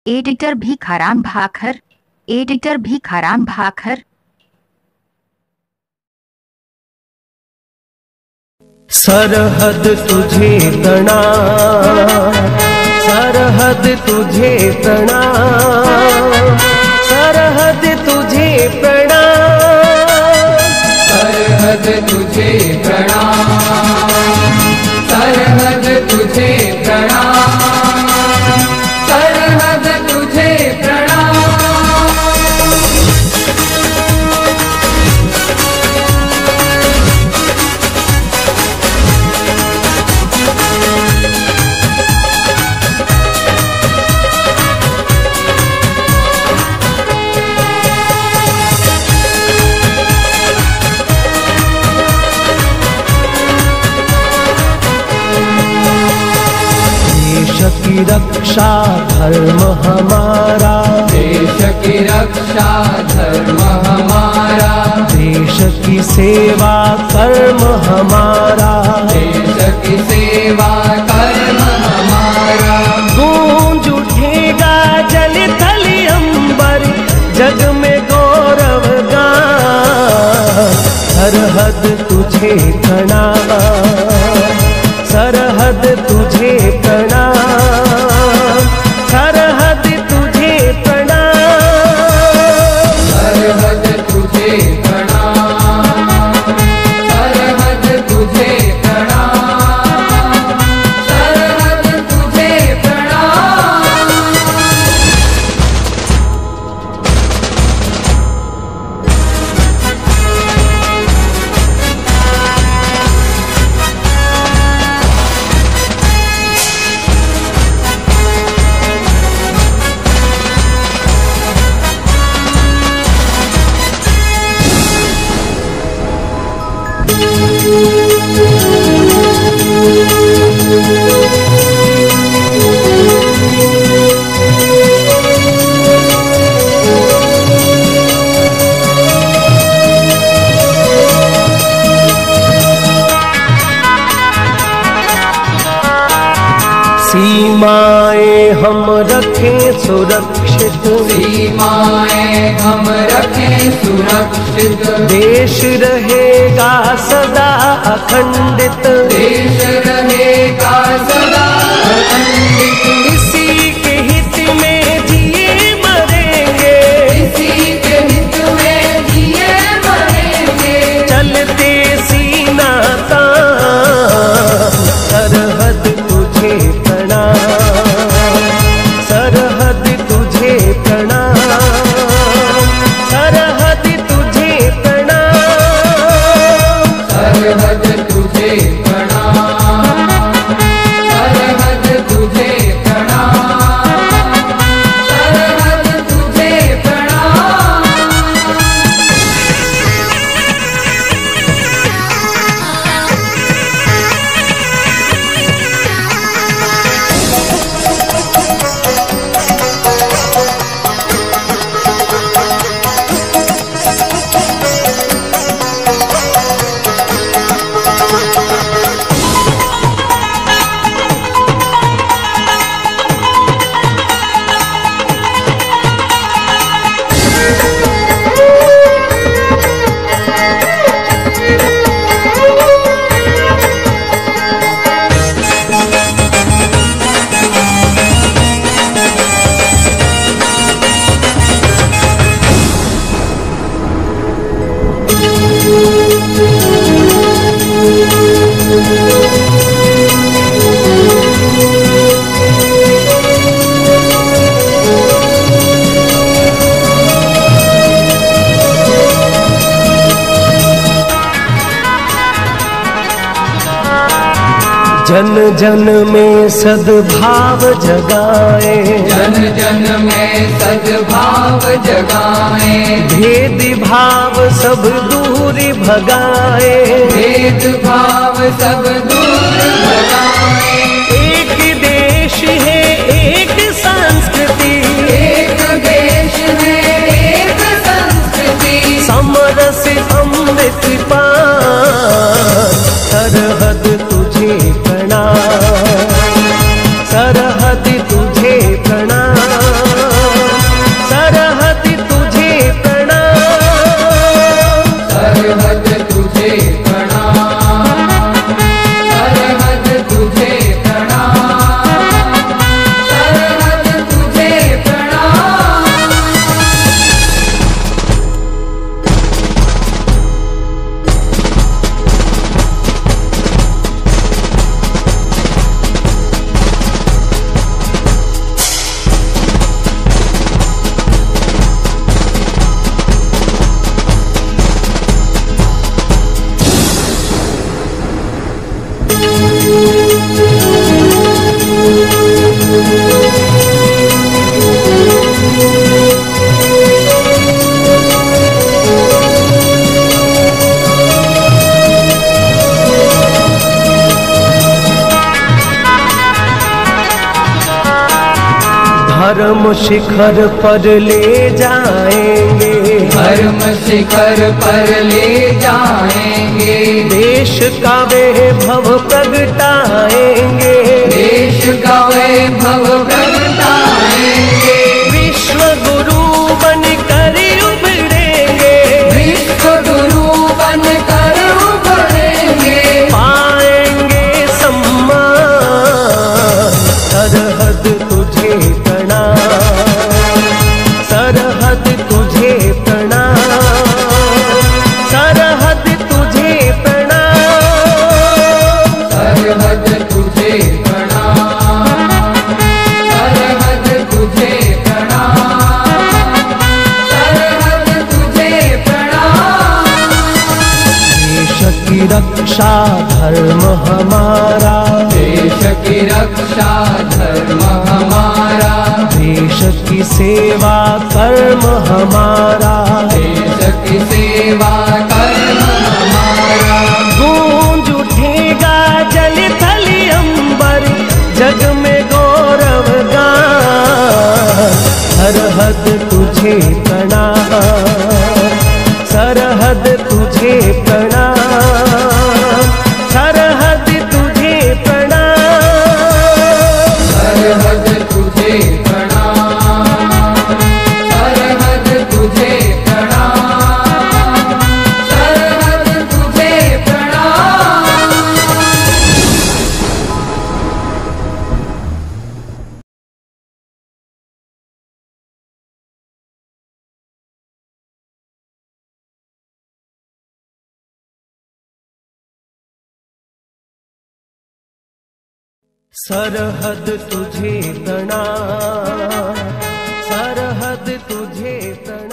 Editor Bhikharam Bhakhar, editor Bhikharam Bhakhar. सरहद तुझे प्रणाम, सरहद तुझे प्रणाम, सरहद तुझे प्रणाम, सरहद तुझे प्रणाम, सरहद तुझे प्रणाम, सरहद तुझे प्रणाम। देश की रक्षा धर्म हमारा, देश की रक्षा धर्म हमारा, देश की सेवा कर्म हमारा, देश की सेवा कर्म हमारा। गूंज उठेगा जल थल अंबर, जग में गौरव गान। सरहद तुझे प्रणाम, सरहद तुझे प्रणाम, सरहद तुझे प्रणाम, सरहद तुझे प्रणाम, सरहद तुझे प्रणाम, सरहद तुझे प्रणाम। सीमाएं हम रखें सुरक्षित, सीमाएं हम रखें सुरक्षित, देश रहेगा सदा अखंडित, देश रहेगा सदा अखंडित। इसी के हित में जिए मरेंगे, इसी के हित में जिए मरेंगे, चलते सीना तान। सरहद तुझे प्रणाम, सरहद तुझे प्रणाम, सरहद तुझे प्रणाम, सरहद तुझे प्रणाम, सरहद तुझे प्रणाम, सरहद तुझे प्रणाम। जन जन में सद्भाव जगाए, जन जन में सद्भाव जगाए, भेद भाव सब दूर भगाए, भेद भाव सब दूर भगाए। एक देश है एक संस्कृति, एक देश है एक संस्कृति, समरस अमृत पान। सरहद तुझे प्रणाम, सरहद तुझे प्रणाम, धर्म शिखर पर ले जाएंगे, धर्म शिखर पर ले जाएंगे। देश का वैभव प्रगटाएंगे, देश का वैभव प्रगटाएंगे। विश्व गुरु बनकर उभरेंगे, विश्व गुरु बनकर उभरेंगे। पाएंगे सम्मान, सरहद तुझे प्रणाम, सरहद तुझे प्रणाम, सरहद तुझे प्रणाम, सरहद तुझे प्रणाम, सरहद तुझे प्रणाम, सरहद तुझे प्रणाम। देश की रक्षा धर्म हमारा, देश की रक्षा धर्म हमारा। देश की सेवा कर्म हमारा, देश की सेवा कर्म हमारा। गूंज उठेगा जल थल अंबर, जग में गौरव गान, सरहद तुझे प्रणाम, सरहद तुझे प्रणाम, सरहद तुझे प्रणाम, सरहद तुझे प्रणाम, सरहद तुझे प्रणाम, सरहद तुझे प्रणाम। सरहद तुझे प्रणाम, सरहद तुझे प्रणाम।